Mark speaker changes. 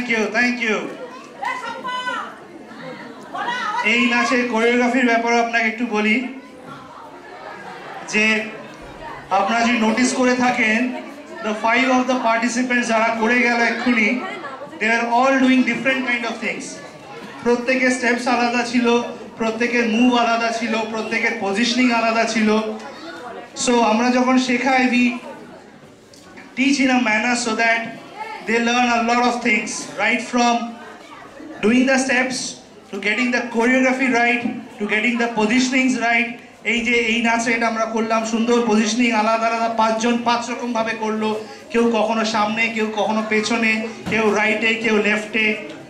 Speaker 1: Thank you. এই নাচের কোরিওগ্রাফির ব্যাপারে আপনাকে একটু বলি যে আপনারা যদি নোটিস করে থাকেন, the 5 of the participants যারা করে গেল এক্ষুনি, they are all doing different kind of things. প্রত্যেকের স্টেপস আলাদা ছিল, প্রত্যেকের মুভ আলাদা ছিল, প্রত্যেকের পজিশনিং আলাদা ছিল। সো আমরা যখন শেখাই, we teach in a manner so that they learn a lot of things, right from doing the steps to getting the choreography right to getting the positionings right. এই যে এই নাচে এটা আমরা করলাম, সুন্দর পজিশনিং, আলাদা আলাদা 5 জন 5 রকম ভাবে করলো, কেউ কখনো সামনে, কেউ কখনো পেছনে, কেউ রাইটে, কেউ লেফটে।